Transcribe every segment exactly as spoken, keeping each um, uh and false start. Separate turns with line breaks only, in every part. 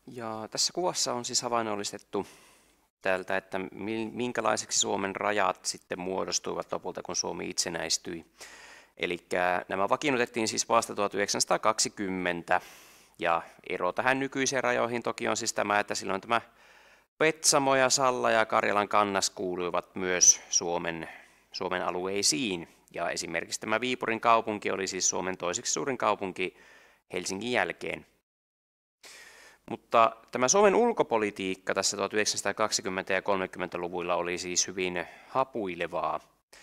Ja tässä kuvassa on siis havainnollistettu täältä, että minkälaiseksi Suomen rajat sitten muodostuivat lopulta, kun Suomi itsenäistyi. Eli nämä vakiinnutettiin siis vasta tuhatyhdeksänsataakaksikymmentä, ja ero tähän nykyiseen rajoihin toki on siis tämä, että silloin tämä Petsamo ja Salla ja Karjalan kannas kuuluivat myös Suomen, Suomen alueisiin. Ja esimerkiksi tämä Viipurin kaupunki oli siis Suomen toiseksi suurin kaupunki Helsingin jälkeen. Mutta tämä Suomen ulkopolitiikka tässä tuhatyhdeksänsataakaksikymmentä- ja kolmekymmentäluvuilla oli siis hyvin hapuilevaa.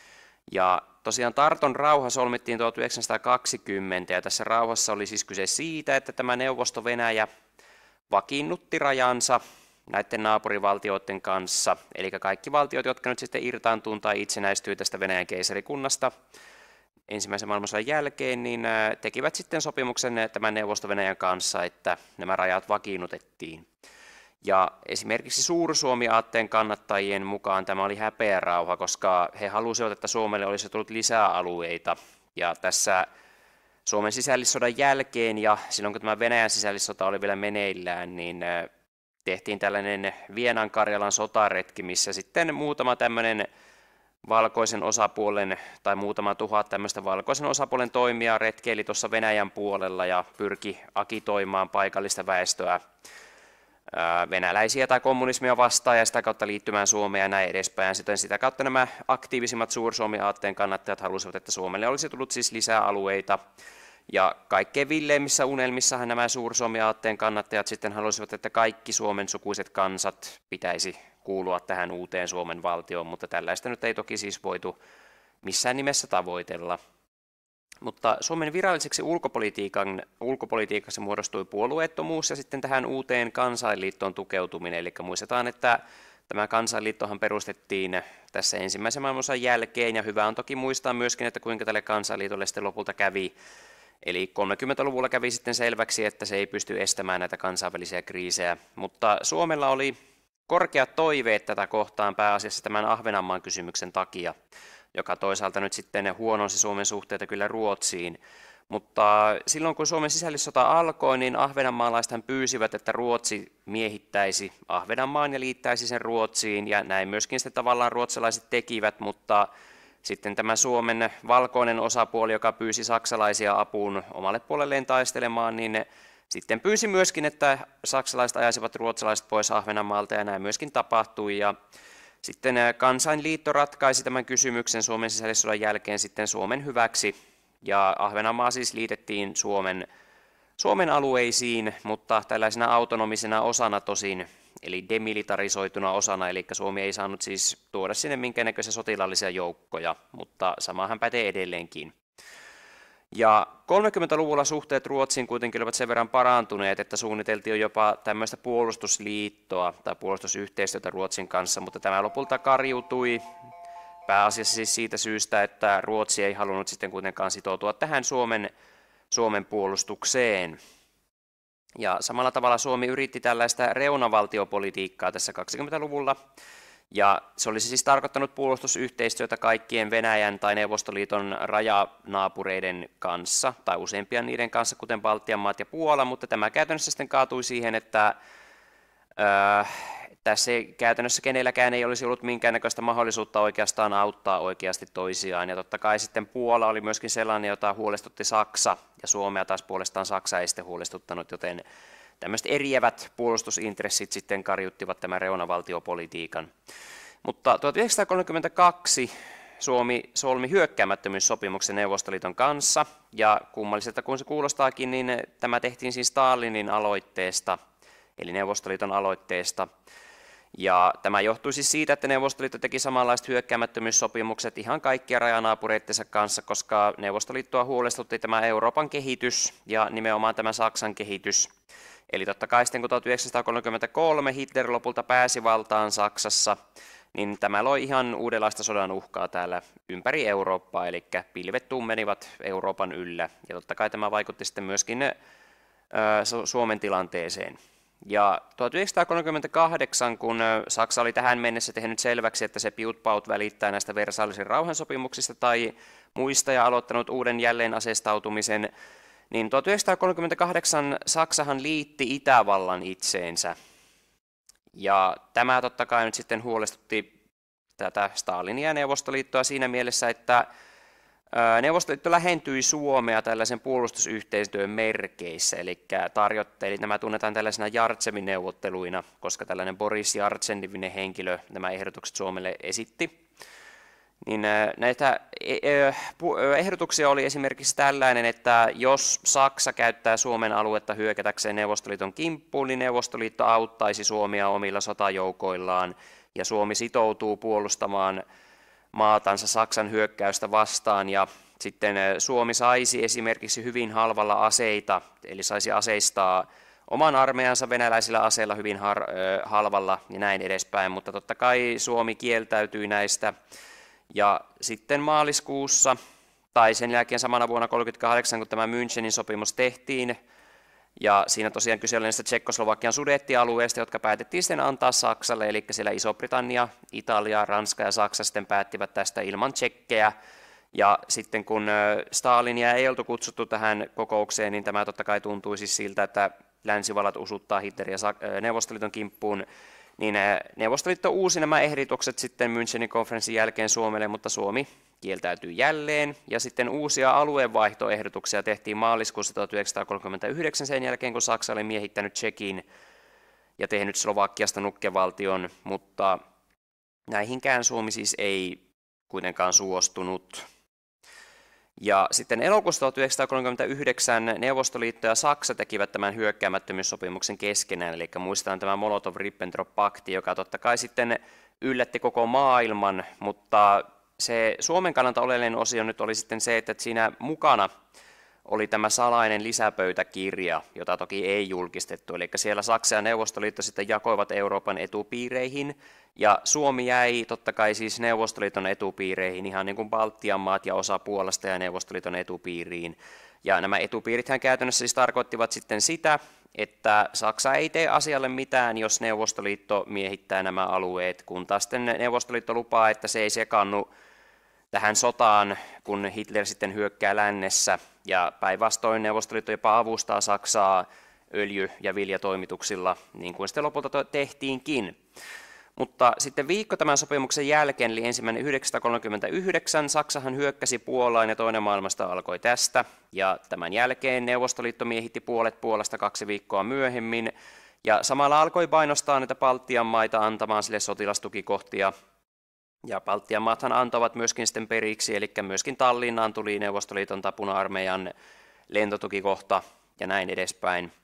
Ja tosiaan Tarton rauha solmittiin tuhatyhdeksänsataakaksikymmentä, ja tässä rauhassa oli siis kyse siitä, että tämä Neuvosto-Venäjä vakiinnutti rajansa näiden naapurivaltioiden kanssa, eli kaikki valtiot, jotka nyt sitten irtaantuivat tai itsenäistyivät tästä Venäjän keisarikunnasta ensimmäisen maailmansodan jälkeen, niin tekivät sitten sopimuksen tämän Neuvosto-Venäjän kanssa, että nämä rajat vakiinnutettiin. Ja esimerkiksi Suur-Suomi-aatteen kannattajien mukaan tämä oli häpeärauha, koska he halusivat, että Suomelle olisi tullut lisää alueita. Ja tässä Suomen sisällissodan jälkeen ja silloin kun tämä Venäjän sisällissota oli vielä meneillään, niin tehtiin tällainen Vienan-Karjalan sotaretki, missä sitten muutama tämmöinen valkoisen osapuolen tai muutama tuhat tämmöistä valkoisen osapuolen toimijaa retkeili tuossa Venäjän puolella ja pyrki agitoimaan paikallista väestöä venäläisiä tai kommunismia vastaan ja sitä kautta liittymään Suomeen ja näin edespäin. Sitten sitä kautta nämä aktiivisimmat Suur-Suomi-aatteen kannattajat halusivat, että Suomelle olisi tullut siis lisää alueita. Ja kaikkein villeimmissä unelmissahan nämä Suur-Suomi-aatteen kannattajat sitten halusivat, että kaikki Suomen sukuiset kansat pitäisi kuulua tähän uuteen Suomen valtioon, mutta tällaista nyt ei toki siis voitu missään nimessä tavoitella. Mutta Suomen viralliseksi ulkopolitiikan, ulkopolitiikassa muodostui puolueettomuus ja sitten tähän uuteen kansainliittoon tukeutuminen. Eli muistetaan, että tämä kansainliittohan perustettiin tässä ensimmäisen maailmansodan jälkeen, ja hyvä on toki muistaa myöskin, että kuinka tälle kansainliitolle sitten lopulta kävi. Eli kolmekymmentäluvulla kävi sitten selväksi, että se ei pysty estämään näitä kansainvälisiä kriisejä, mutta Suomella oli korkeat toiveet tätä kohtaan pääasiassa tämän Ahvenanmaan kysymyksen takia, joka toisaalta nyt sitten huononsi Suomen suhteita kyllä Ruotsiin. Mutta silloin kun Suomen sisällissota alkoi, niin ahvenanmaalaisethan pyysivät, että Ruotsi miehittäisi Ahvenanmaan ja liittäisi sen Ruotsiin, ja näin myöskin sitten tavallaan ruotsalaiset tekivät, mutta sitten tämä Suomen valkoinen osapuoli, joka pyysi saksalaisia apuun omalle puolelleen taistelemaan, niin sitten pyysi myöskin, että saksalaiset ajaisivat ruotsalaiset pois Ahvenanmaalta, ja näin myöskin tapahtui. Ja sitten Kansainliitto ratkaisi tämän kysymyksen Suomen sisällissodan jälkeen sitten Suomen hyväksi, ja Ahvenanmaa siis liitettiin Suomen, Suomen alueisiin, mutta tällaisena autonomisena osana tosin, eli demilitarisoituna osana, eli Suomi ei saanut siis tuoda sinne minkäännäköisiä sotilaallisia joukkoja, mutta samahan pätee edelleenkin. Ja kolmekymmentäluvulla suhteet Ruotsiin kuitenkin olivat sen verran parantuneet, että suunniteltiin jopa tämmöistä puolustusliittoa tai puolustusyhteistyötä Ruotsin kanssa, mutta tämä lopulta kariutui pääasiassa siis siitä syystä, että Ruotsi ei halunnut sitten kuitenkaan sitoutua tähän Suomen, Suomen puolustukseen. Ja samalla tavalla Suomi yritti tällaista reunavaltiopolitiikkaa tässä kaksikymmentäluvulla, ja se olisi siis tarkoittanut puolustusyhteistyötä kaikkien Venäjän tai Neuvostoliiton rajanaapureiden kanssa, tai useimpien niiden kanssa, kuten Baltian maat ja Puola, mutta tämä käytännössä sitten kaatui siihen, että ää, tässä käytännössä kenelläkään ei olisi ollut minkäännäköistä mahdollisuutta oikeastaan auttaa oikeasti toisiaan, ja totta kai sitten Puola oli myöskin sellainen, jota huolestutti Saksa, ja Suomea taas puolestaan Saksa ei sitten huolestuttanut, joten tämmöiset eriävät puolustusintressit sitten kariuttivat tämän reunavaltiopolitiikan. Mutta tuhatyhdeksänsataakolmekymmentäkaksi Suomi solmi hyökkäämättömyyssopimuksen Neuvostoliiton kanssa, ja kummalliselta kun se kuulostaakin, niin tämä tehtiin siis Stalinin aloitteesta, eli Neuvostoliiton aloitteesta. Ja tämä johtui siis siitä, että Neuvostoliitto teki samanlaiset hyökkäämättömyyssopimukset ihan kaikkia rajanaapureittensa kanssa, koska Neuvostoliittoa huolestutti tämä Euroopan kehitys ja nimenomaan tämä Saksan kehitys. Eli totta kai sitten kun tuhatyhdeksänsataakolmekymmentäkolme Hitler lopulta pääsi valtaan Saksassa, niin tämä loi ihan uudenlaista sodan uhkaa täällä ympäri Eurooppaa, eli pilvet tummenivat Euroopan yllä. Ja totta kai tämä vaikutti sitten myöskin ää, Suomen tilanteeseen. Ja tuhatyhdeksänsataakolmekymmentäkahdeksan, kun Saksa oli tähän mennessä tehnyt selväksi, että se piutpaut välittää näistä Versaillesin rauhansopimuksista tai muista ja aloittanut uuden jälleen aseistautumisen, Niin tuhatyhdeksänsataakolmekymmentäkahdeksan Saksahan liitti Itävallan itseensä. Ja tämä totta kai nyt sitten huolestutti tätä Stalinia ja Neuvostoliittoa siinä mielessä, että Neuvostoliitto lähentyi Suomea tällaisen puolustusyhteistyön merkeissä, eli tarjotteli, nämä tunnetaan tällaisena Jartsevin neuvotteluina, koska tällainen Boris Jartsev-niminen henkilö nämä ehdotukset Suomelle esitti. Niin näitä ehdotuksia oli esimerkiksi tällainen, että jos Saksa käyttää Suomen aluetta hyökätäkseen Neuvostoliiton kimppuun, niin Neuvostoliitto auttaisi Suomea omilla sotajoukoillaan, ja Suomi sitoutuu puolustamaan maatansa Saksan hyökkäystä vastaan, ja sitten Suomi saisi esimerkiksi hyvin halvalla aseita, eli saisi aseistaa oman armeijansa venäläisillä aseilla hyvin har, halvalla ja näin edespäin, mutta totta kai Suomi kieltäytyi näistä. Ja sitten maaliskuussa, tai sen jälkeen samana vuonna tuhatyhdeksänsataakolmekymmentäkahdeksan, kun tämä Münchenin sopimus tehtiin, ja siinä tosiaan kyse oli näistä Tsekkoslovakian sudettialueista, jotka päätettiin sitten antaa Saksalle, eli siellä Iso-Britannia, Italia, Ranska ja Saksa sitten päättivät tästä ilman tsekkejä. Ja sitten kun Stalinia ei oltu kutsuttu tähän kokoukseen, niin tämä totta kai tuntui siis siltä, että länsivallat usuttaa Hitlerin ja Neuvostoliiton kimppuun, niin Neuvostoliitto uusi nämä ehdotukset sitten Münchenin konferenssin jälkeen Suomelle, mutta Suomi kieltäytyi jälleen, ja sitten uusia aluevaihtoehdotuksia tehtiin maaliskuussa tuhatyhdeksänsataakolmekymmentäyhdeksän sen jälkeen, kun Saksa oli miehittänyt Tšekin ja tehnyt Slovakiasta nukkevaltion, mutta näihinkään Suomi siis ei kuitenkaan suostunut. Ja sitten elokuussa tuhatyhdeksänsataakolmekymmentäyhdeksän Neuvostoliitto ja Saksa tekivät tämän hyökkäämättömyyssopimuksen keskenään, eli muistetaan tämä Molotov-Ribbentrop-pakti, joka totta kai sitten yllätti koko maailman, mutta se Suomen kannalta oleellinen osio nyt oli sitten se, että siinä mukana oli tämä salainen lisäpöytäkirja, jota toki ei julkistettu, eli siellä Saksa ja Neuvostoliitto sitten jakoivat Euroopan etupiireihin, ja Suomi jäi totta kai siis Neuvostoliiton etupiireihin, ihan niin kuin Baltian maat ja osa Puolasta ja Neuvostoliiton etupiiriin. Ja nämä etupiirithän käytännössä siis tarkoittivat sitten sitä, että Saksa ei tee asialle mitään, jos Neuvostoliitto miehittää nämä alueet, kun taas sitten Neuvostoliitto lupaa, että se ei sekaannu tähän sotaan, kun Hitler sitten hyökkää lännessä, ja päinvastoin Neuvostoliitto jopa avustaa Saksaa öljy- ja viljatoimituksilla, niin kuin sitten lopulta tehtiinkin. Mutta sitten viikko tämän sopimuksen jälkeen, eli ensimmäinen yhdeksänsataakolmekymmentäyhdeksän, Saksahan hyökkäsi Puolaan ja toinen maailmasta alkoi tästä. Ja tämän jälkeen Neuvostoliitto miehitti puolet Puolasta kaksi viikkoa myöhemmin. Ja samalla alkoi painostaa näitä Baltian maita antamaan sille sotilastukikohtia. Ja Baltian maathan antoivat myöskin sitten periksi, eli myöskin Tallinnaan tuli Neuvostoliiton tai Puna-armeijan lentotukikohta ja näin edespäin.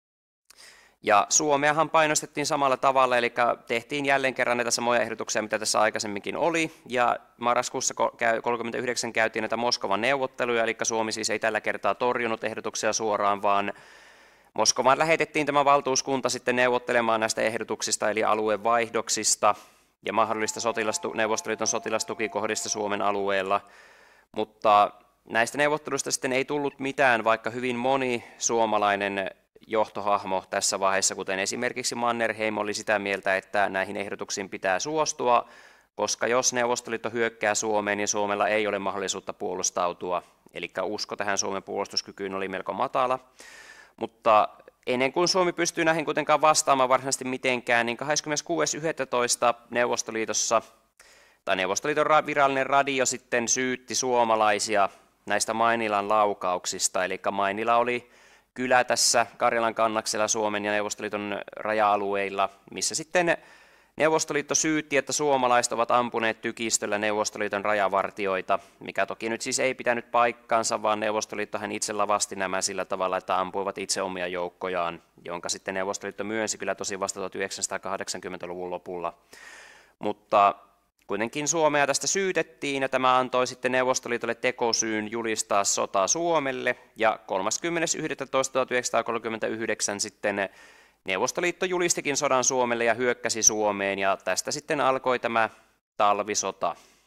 Ja Suomeahan painostettiin samalla tavalla, eli tehtiin jälleen kerran näitä samoja ehdotuksia, mitä tässä aikaisemminkin oli, ja marraskuussa tuhatyhdeksänsataakolmekymmentäyhdeksän käytiin näitä Moskovan neuvotteluja, eli Suomi siis ei tällä kertaa torjunut ehdotuksia suoraan, vaan Moskovaan lähetettiin tämä valtuuskunta sitten neuvottelemaan näistä ehdotuksista, eli aluevaihdoksista ja mahdollista sotilastu- Neuvostoliiton sotilastukikohdista Suomen alueella, mutta näistä neuvotteluista sitten ei tullut mitään, vaikka hyvin moni suomalainen johtohahmo tässä vaiheessa, kuten esimerkiksi Mannerheim, oli sitä mieltä, että näihin ehdotuksiin pitää suostua, koska jos Neuvostoliitto hyökkää Suomeen, niin Suomella ei ole mahdollisuutta puolustautua. Eli usko tähän Suomen puolustuskykyyn oli melko matala. Mutta ennen kuin Suomi pystyy näihin kuitenkaan vastaamaan varsinaisesti mitenkään, niin kahdeskymmeneskuudes yhdestoista Neuvostoliitossa, tai Neuvostoliiton virallinen radio sitten syytti suomalaisia näistä Mainilan laukauksista. Eli Mainila oli kylä tässä Karjalan kannaksella Suomen ja Neuvostoliiton raja-alueilla, missä sitten Neuvostoliitto syytti, että suomalaiset ovat ampuneet tykistöllä Neuvostoliiton rajavartioita, mikä toki nyt siis ei pitänyt paikkaansa, vaan Neuvostoliittohan itse lavasti nämä sillä tavalla, että ampuivat itse omia joukkojaan, jonka sitten Neuvostoliitto myönsi kyllä tosi vasta tuhatyhdeksänsataakahdeksankymmentäluvun lopulla. Mutta kuitenkin Suomea tästä syytettiin, ja tämä antoi sitten Neuvostoliitolle tekosyyn julistaa sota Suomelle, ja kolmaskymmenes yhdestoista tuhatyhdeksänsataakolmekymmentäyhdeksän sitten Neuvostoliitto julistikin sodan Suomelle ja hyökkäsi Suomeen, ja tästä sitten alkoi tämä talvisota.